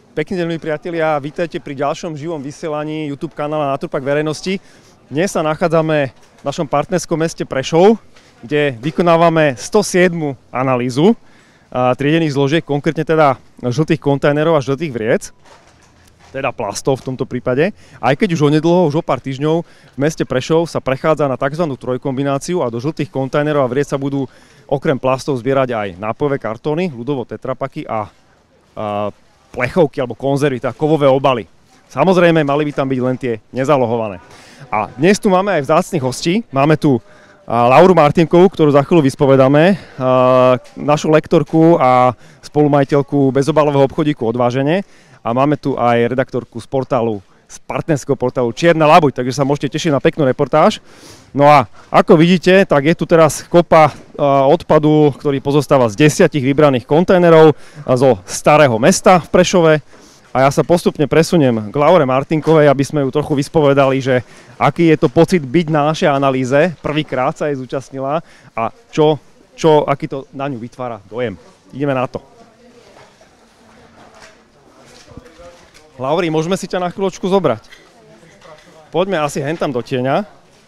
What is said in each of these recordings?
Pekný deň, milí priatelia, vítajte pri ďalšom živom vysielaní YouTube kanála Naturpark verejnosti. Dnes sa nachádzame v našom partnerskom meste Prešov, kde vykonávame 107. analýzu triedených zložiek, konkrétne teda žltých kontajnerov a žltých vriec, teda plastov v tomto prípade. Aj keď už onedlho, už o pár týždňov v meste Prešov sa prechádza na tzv. Trojkombináciu a do žltých kontajnerov a vriec sa budú okrem plastov zbierať aj nápojové kartóny, ľudovo tetrapaky a plechovky alebo konzervy, teda kovové obaly. Samozrejme, mali by tam byť len tie nezalohované. A dnes tu máme aj vzácnych hostí. Máme tu Lauru Martinkovú, ktorú za chvíľu vyspovedáme, našu lektorku a spolumajiteľku bezobalového obchodíku Odváženie. A máme tu aj redaktorku z partnerského portálu Čierna labuť, takže sa môžete tešiť na peknú reportáž. No a ako vidíte, tak je tu teraz kopa odpadu, ktorý pozostáva z 10 vybraných kontajnerov zo starého mesta v Prešove. A ja sa postupne presuniem k Laure Martinkovej, aby sme ju trochu vyspovedali, že aký je to pocit byť na našej analýze. Prvýkrát sa jej zúčastnila a aký to na ňu vytvára dojem. Ideme na to. Lauri, môžeme si ťa na chvíľočku zobrať? Poďme asi hentam do tieňa.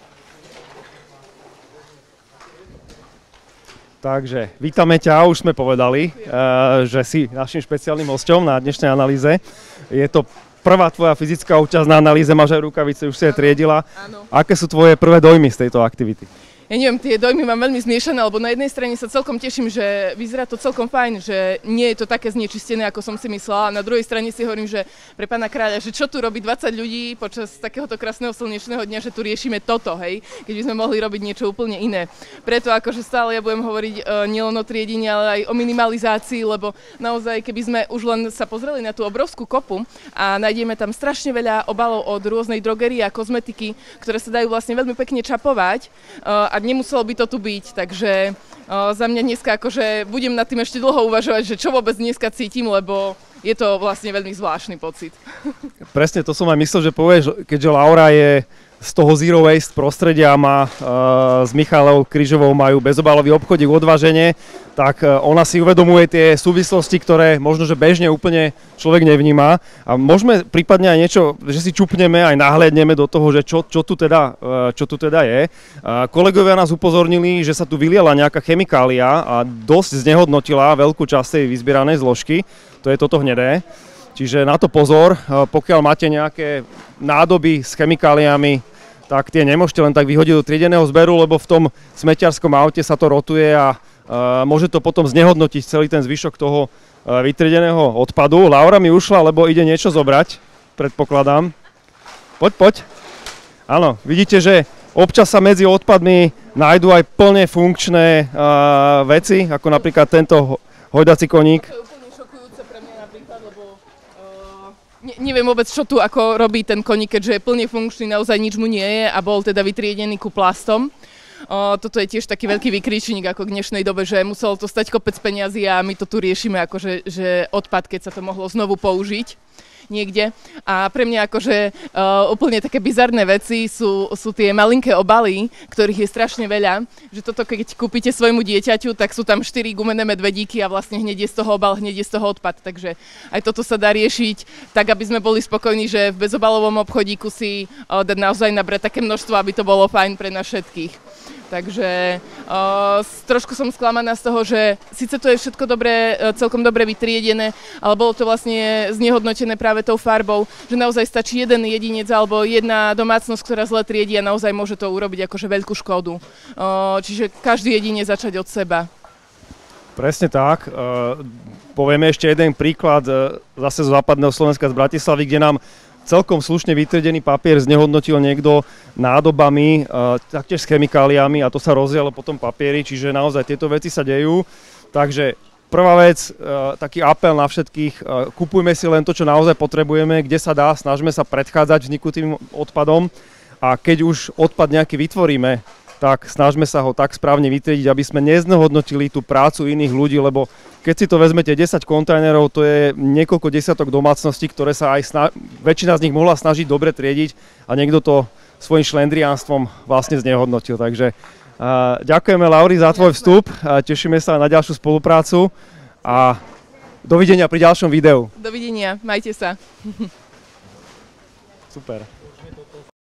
Takže, vítame ťa, už sme povedali, že si našim špeciálnym hosťom na dnešnej analýze. Je to prvá tvoja fyzická účasť na analýze, máš aj rukavice, už si je triedila. Áno. Aké sú tvoje prvé dojmy z tejto aktivity? Ja neviem, tie dojmy mám veľmi zmiešané, lebo na jednej strane sa celkom teším, že vyzerá to celkom fajn, že nie je to také znečistené, ako som si myslela. A na druhej strane si hovorím, že pre pána kráľa, že čo tu robí 20 ľudí počas takéhoto krásneho slnečného dňa, že tu riešime toto, hej, keď by sme mohli robiť niečo úplne iné. Preto akože stále ja budem hovoriť nielen o triedení, ale aj o minimalizácii, lebo naozaj, keby sme už len sa pozreli na tú obrovskú kopu a nájdeme tam strašne veľa obalov od rôznej drogerie a kozmetiky, ktoré sa dajú vlastne veľmi pekne čapovať a nemuselo by to tu byť, takže za mňa dneska akože budem nad tým ešte dlho uvažovať, že čo vôbec dneska cítim, lebo je to vlastne veľmi zvláštny pocit. Presne, to som aj myslel, že povieš, keďže Laura je z toho Zero Waste prostredia, má s Michalou Kryžovou majú bezobalový obchodík Odváženie, tak ona si uvedomuje tie súvislosti, ktoré možno, že bežne úplne človek nevníma. A môžeme prípadne aj niečo, že si čupneme, aj nahliadneme do toho, že čo tu teda je. Kolegovia nás upozornili, že sa tu vyliala nejaká chemikália a dosť znehodnotila veľkú časť tej vyzbieranej zložky. To je toto hnedé. Čiže na to pozor, pokiaľ máte nejaké nádoby s chemikáliami, tak tie nemôžete len tak vyhodiť do triedeného zberu, lebo v tom smeťarskom aute sa to rotuje a môže to potom znehodnotiť celý ten zvyšok toho vytriedeného odpadu. Laura mi ušla, lebo ide niečo zobrať, predpokladám. Poď. Áno, vidíte, že občas sa medzi odpadmi nájdú aj plne funkčné veci, ako napríklad tento hojdací koník. Neviem vôbec, čo tu ako robí ten koník, keďže je plne funkčný, naozaj nič mu nie je a bol teda vytriedený ku plastom. Toto je tiež taký veľký vykričník ako k dnešnej dobe, že muselo to stať kopec peniazy a my to tu riešime akože že odpad, keď sa to mohlo znovu použiť niekde. A pre mňa akože úplne také bizarné veci sú tie malinké obaly, ktorých je strašne veľa. Že toto, keď kúpite svojmu dieťaťu, tak sú tam 4 gumené medvedíky a vlastne hneď je z toho obal, hneď je z toho odpad. Takže aj toto sa dá riešiť tak, aby sme boli spokojní, že v bezobalovom obchodíku si dať naozaj nabrať také množstvo, aby to bolo fajn pre nás všetkých. Takže trošku som sklamaná z toho, že síce to je všetko celkom dobre vytriedené, ale bolo to vlastne znehodnotené práve tou farbou, že naozaj stačí jeden jedinec alebo jedna domácnosť, ktorá zle triedí a naozaj môže to urobiť akože veľkú škodu. Čiže každý jedinec začať od seba. Presne tak. Povieme ešte jeden príklad zase zo západného Slovenska, z Bratislavy, kde nám celkom slušne vytriedený papier znehodnotil niekto nádobami, taktiež s chemikáliami a to sa rozdialo potom papieri, čiže naozaj tieto veci sa dejú. Takže prvá vec, taký apel na všetkých, kupujme si len to, čo naozaj potrebujeme, kde sa dá, snažme sa predchádzať vzniku tým odpadom a keď už odpad nejaký vytvoríme, tak snažme sa ho tak správne vytriediť, aby sme neznehodnotili tú prácu iných ľudí, lebo keď si to vezmete 10 kontajnerov, to je niekoľko desiatok domácností, ktoré sa aj väčšina z nich mohla snažiť dobre triediť a niekto to svojím šlendriánstvom vlastne znehodnotil. Takže ďakujeme, Lauri, za tvoj vstup, tešíme sa na ďalšiu spoluprácu a Dovidenia pri ďalšom videu. Dovidenia, majte sa. Super.